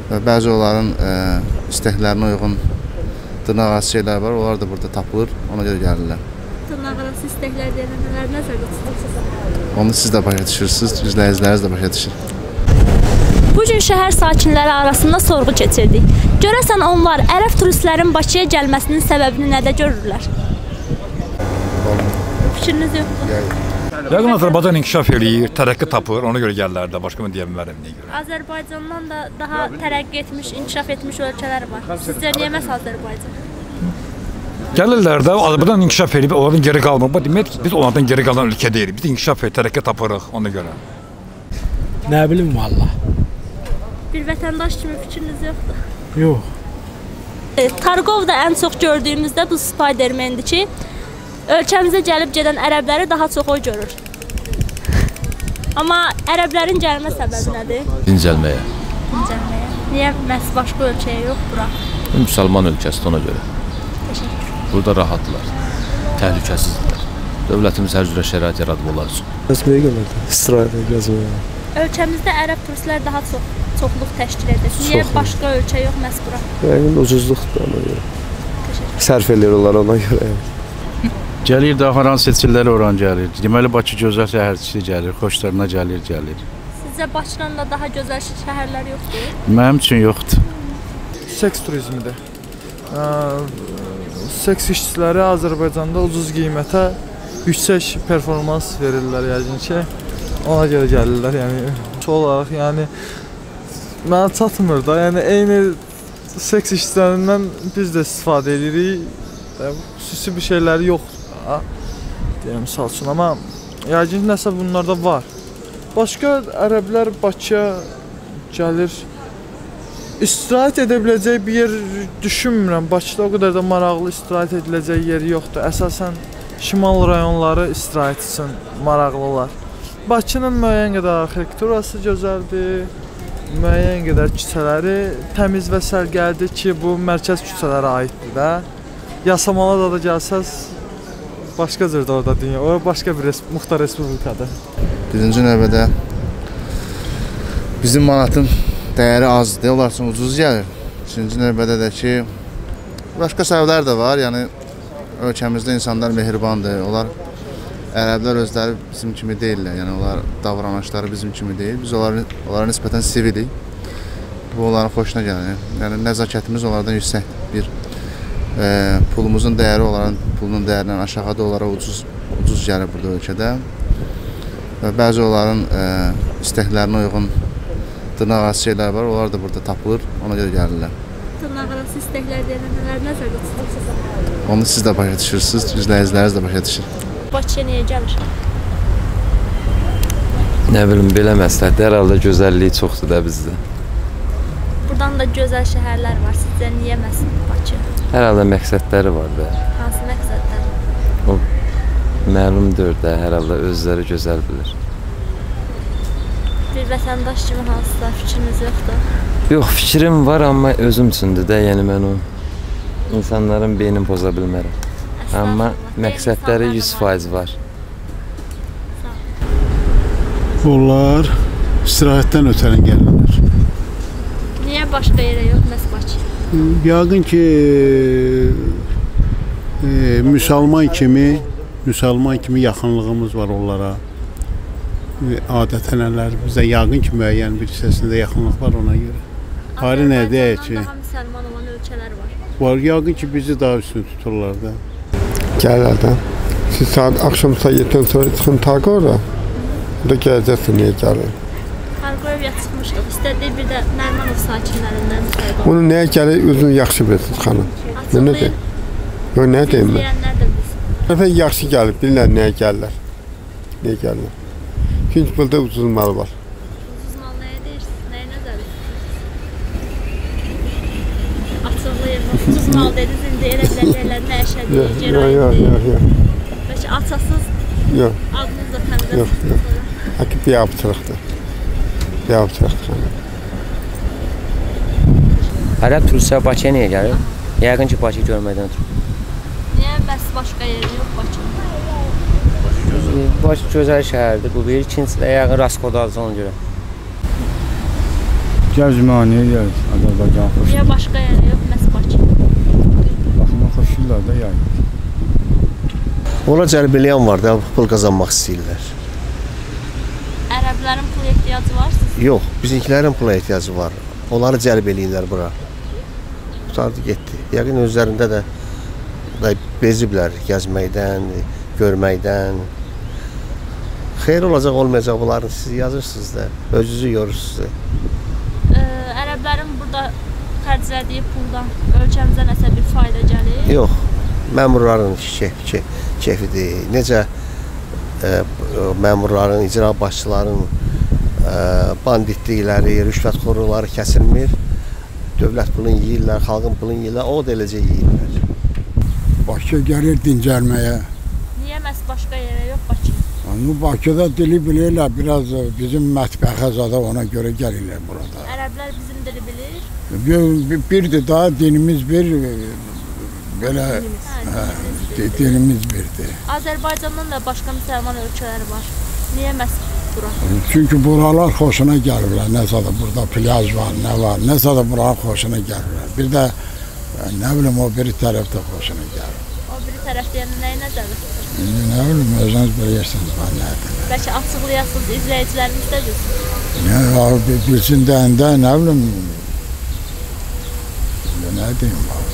və bəzi onların istəklərinə uyğun dırnaqarası şeylər var, onlar da burada tapılır, ona görə gəlirlər. Dırnaqarası istəklər deyilən nələr nəzərdə tutursunuz? Onu siz də başa düşürsünüz, izləyiciləriniz də başa düşür. Bugün şəhər sakinləri arasında sorğu keçirdik. Görəsən onlar ərəb turistlərin Bakıya gəlməsinin səbəbini nədə görürlər? Fikriniz yoxdur? Yəqin Azərbaycan inkişaf eləyir, tərəqqi tapır, ona görə gəlirlər də, başqa mı deyə bilmərəm nəyə görə. Azərbaycandan da daha tərəqqi etmiş, inkişaf etmiş ölkələr var. Sizcə niyə məhz Azərbaycan? Gəlirlər də, Azərbaycan inkişaf eləyib, onlardan geri qalmır. Demək ki, biz onlardan geri qalan ölkə deyirik. Biz inkişaf eləyib, tərəqqi tapırıq ona görə. Nə bilim valla. Bir vətəndaş kimi fikriniz yoxdur? Yox. Targovda ən çox gördüyümüzdə bu Spiderman'dir ki, ölkəmizə gəlib gedən ərəbləri daha çox o görür. Amma ərəblərin gəlmə səbəbi nədir? Dincəlməyə. Dincəlməyə. Niyə məhz başqa ölkəyə yox bura? Müsəlman ölkəsidir ona görə. Təşəkkür. Burada rahatdırlar, təhlükəsizdirlər. Dövlətimiz hər cürə şərait yaradıb onlar üçün. Gəzməyə gəlirdi, istirahətə gəzməyə. Ölkəmizdə ərəb turistlər daha çoxluq təşkil edir. Niyə başqa ölkə yox məhz bura? Yəqin ucuzluqdur ona görə. Sərf edirlər ona görə. Gəlir də haran seçilləri oran gəlir. Deməli Bakı gözəl şəhərçisi gəlir, xoşlarına gəlir. Sizcə Bakıdan da daha gözəl şəhərlər yoxdur? Mənim üçün yoxdur. Seks turizmidir. Seks işçiləri Azərbaycanda ucuz qiymətə yüksək performans verirlər yəqin ki. Ona görə gəlirlər, yəni olaraq, yəni mənə çatmır da, yəni eyni seks işçilərindən biz də istifadə edirik. Xüsusi bir şeyləri yoxdur. Deyəm, misal üçün, amma yəqin nəsə bunlarda var. Başqa ərəblər Bakıya gəlir, istirahət edə biləcək bir yer düşünmürəm. Bakıda o qədər də maraqlı istirahət ediləcək yeri yoxdur. Əsasən şimal rayonları istirahət üçün maraqlılar. Bakının müəyyən qədər arxitekturası gözəldir, müəyyən qədər küçələri təmiz və sərgəlidir ki, bu mərkəz küçələrə aiddir də. Yasamalada da gəlsəz, başqa cürdə orada dünya, o başqa bir Muxtar Respublikadır. Birinci növbədə bizim manatın dəyəri azdır, onlar üçün ucuz gəlir. İkinci növbədə də ki, başqa səbəblər də var, yəni ölkəmizdə insanlar mehribandır, ərəblər özləri bizim kimi deyirlər, yəni onlar davranışları bizim kimi deyil, biz onlara nisbətən sivilik, bu onların xoşuna gəlir, yəni nəzakətimiz onlardan yüksək bir pulumuzun dəyəri onların pulunun dəyərindən aşağıda onlara ucuz gəlir burada ölkədə və bəzi onların istəklərinə uyğun dırnaqarası şeylər var, onlar da burada tapılır, ona görə gəlirlər. Dırnaqarası istəklər deyilən nələr nəzərdə tutursunuz? Onu siz də başa düşürsünüz, izləyiciləriniz də başa düşür. Bakıya niyə gəlir? Nə bilim, belə məsləhətdir, hər halda gözəlliyi çoxdur da bizdə. Buradan da gözəl şəhərlər var, sizcə niyə məhz Bakı? Hər halda məqsədləri var da. Hansı məqsədləri? O məlumdur da, hər halda özləri gözəl bilir. Bir vətəndaş kimi hansısa fikriniz yoxdur? Yox, fikrim var, amma özüm üçündür də, yəni mən o insanların beynini poza bilmərəm. Amma məqsədləri 100% var. Onlar istirahətdən ötərən gəlirlər. Niyə başqa yerə yox, məhz Bakı? Yəqin ki, müsəlman kimi yaxınlığımız var onlara. Adət-ənənlərimizdə yəqin ki, müəyyən bir hissəsində yaxınlıq var ona görə. Ayrı nə deyək ki? Daha müsəlman olan ölkələr var. Var, yəqin ki, bizi daha üstün tuturlar da. Gəlirlər də. Siz saat axşam saat 7-dən sonra çıxın Targovda. Burada gələcəksin, niyə gəlir? Targovya çıxmışdıq. İstədik bir də Nərmanov sakinlərindən Targov. Onu nəyə gəlir, özünüz yaxşı bilirsiniz xanım. Açıqlayın. Yox, nə deyim mən? İzləyənlər də bilsin. Nəfər yaxşı gəlib, bilirlər nəyə gəlirlər. Niyə gəlirlər? Çünki burada ucuz mal var. Ucuz mal nəyə deyirsiniz? Nəyə nəzər edirsiniz? Açıqlayın. Ucuz mal dediniz, indi elə bilərlər nə əşədir, cerayədir. Yox. Bəlkə açasız adınız da təmizə çıxsın. Aki biabçılıqdır. Biabçılıqdır. Ərəb turistlər Bakıya niyə gəlir? Yəqin ki, Bakı görməkdən ötürü. Niyə bəs başqa yer yox Bakı? Bakı gözəl şəhərdir, bu bir. İkincisi də yəqin Raskodadır ona görə. Gəzməyə gəlir. Azərbaycan xoş. Niyə başqa yerə yox, məhz Bakı? Baxıma xoşlayırlar da yəni. Ona cəlb eləyən var da, pul qazanmaq istəyirlər. Ərəblərin pul ehtiyacı var sizə? Yox, bizimkilərin pula ehtiyacı var. Onları cəlb eləyirlər bura. Tutardı getdi. Yəqin özlərində də beziblər gəzməkdən, görməkdən. Xeyir olacaq, olmayacaq bunların siz yazırsınız da, özünüzü yorursunuz da. Ərəblərin burada xərclədiyi puldan ölkəmizə nəsə bir fayda gəlir? Yox, məmurların keyfidir. Necə məmurların, icra başçıların banditlikləri, rüşvətxorluqları kəsilmir. Dövlət pulunu yeyirlər, xalqın pulunu yeyirlər, o da eləcə yeyirlər. Bakı gəlir dincəlməyə. Niyə məhz başqa yerə yox, Bakı? Bakıda dili bilirlər, biraz bizim mətbəxə zada ona görə gəlirlər burada. Ərəblər bizim dili bilir? Birdir daha dinimiz bir, belə dinimiz birdir. Azərbaycandan da başqa müsəlman ölkələri var. Niyə məhz bura? Çünki buralar xoşuna gəlirlər, nəsə də burada plyaj var, nə var, nəsə də buralar xoşuna gəlirlər. Bir də, nə bilim, o biri tərəfdə xoşuna gəlir. O biri tərəf deyəndə nəyi nəzərdə tutur? Nə bilim, özünüz bilirsiniz, var nədir? Bəlkə açıqlayasınız, izləyicilərimiz də bilsin deyəndə, nə bilim, nə deyim, var.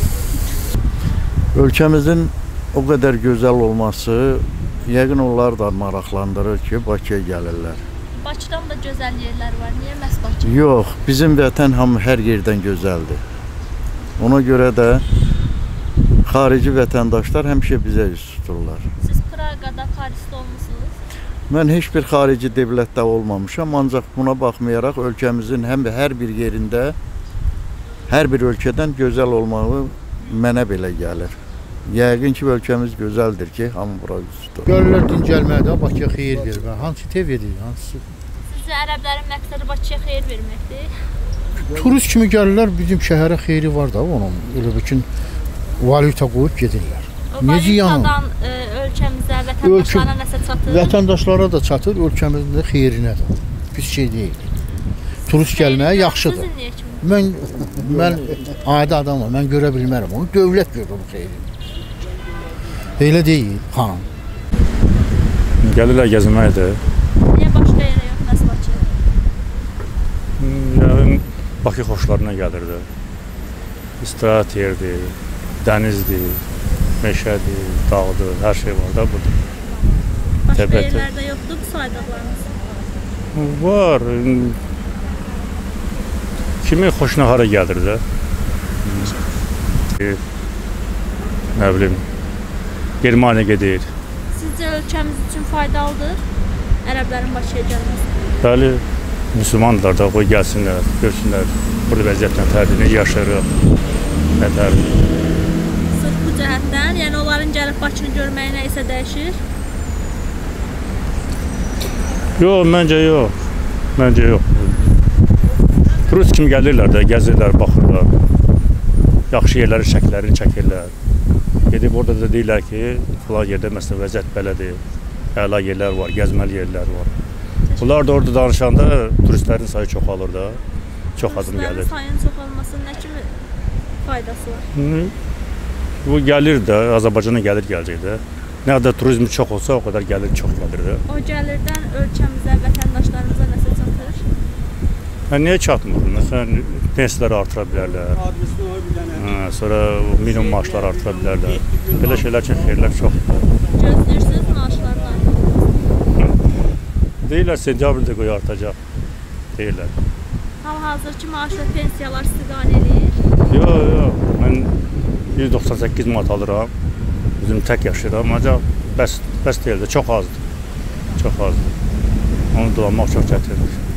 Ölkəmizin o qədər gözəl olması yəqin onlar da maraqlandırır ki, Bakıya gəlirlər. Bakıdan da gözəl yerlər var. Niyə məhz Bakı? Yox, bizim vətən hər yerdən gözəldir. Ona görə də xarici vətəndaşlar həmişə bizə üz tuturlar. Siz Praqada, Parisdə olmusunuz? Mən heç bir xarici dövlətdə olmamışam, ancaq buna baxmayaraq ölkəmizin hər bir yerində, hər bir ölkədən gözəl olmağı mənə belə gəlir. Yəqin ki, ölkəmiz gözəldir ki, hamı bura üz tutur. Görürlər dincəlmədə, Bakıya xeyir verir. Hansı tev edir, hansı? Sizcə ərəblərin məqsədi Bakıya xeyir verməkdir? Turist kimi gəlirlər, bizim şəhərə xeyri var da onun. Elə bir ki, valyuta qoyub gedirlər. O valyutadan ölkəmizə, vətəndaşlara nəsə çatır? Vətəndaşlara da çatır, ölkəmizin də xeyrinə də. Pis şey deyil. Turist gəlməyə yaxşıdır. Mən adi adamım, mən görə bilmərəm onu. Dövlət görür bu xeyrini. Elə deyil, xanım. Gəlirlər gəzməkdir. Niyə başqa yerə yox, məhz Bakı? Yəqin Bakı xoşlarına gəlirdi. İstirahət yerdir, dənizdir, meşədir, dağdır, hər şey var da burada. Başqa yerlərdə yoxdur bu saydıqlarınız? Var. Kimin xoşuna hara gəlir də? Nə bilim, Germaniya gedir. Sizcə ölkəmiz üçün faydalıdır ərəblərin Bakıya gəlməsi? Bəli, müsəlmanlar da qoy gəlsinlər, görsünlər burada vəziyyətlə tərdir, yaşayırıq, nə tərdir. Sırf bu cəhətdən, yəni onların gəlib Bakını görməyi nə isə dəyişir? Yox, məncə yox. Məncə yox. Turist kimi gəlirlər də, gəzirlər, baxırlar. Yaxşı yerləri, şəkillərini çəkirlər. Gedib orada da deyirlər ki, filan yerdə məsələn vəziyyət belədir, əla yerlər var, gəzməli yerlər var. Bunlar da orada danışanda turistlərin sayı çoxalır da, çox adam gəlir. Turistlərin sayının çoxalmasının nə kimi faydası var? Bu gəlir də, Azərbaycana gəlir gələcək də. Nə qədər turizmi çox olsa, o qədər gəlir, çox gəlir də. O gəlirdən ölkəmizə, vətəndaşlarımıza nəsə çatır? Niyə çatmır? Məsələn, pensiyləri artıra bilərlər. Sonra minimum maaşlar artıra bilərlər. Belə şeylər üçün xeyirlər çoxdur. Gözləyirsiniz maaşların artırılmasını? Deyirlər, sentyabrda qoyu artacaq. Deyirlər. Hal-hazırki maaş və pensiyalar sizi qane eləyir? Yox. Mən 198 manat alıram. Özüm tək yaşayıram. Ancaq bəs deyil də, çox azdır. Çox azdır. Onu dolanmaq çox çətindir.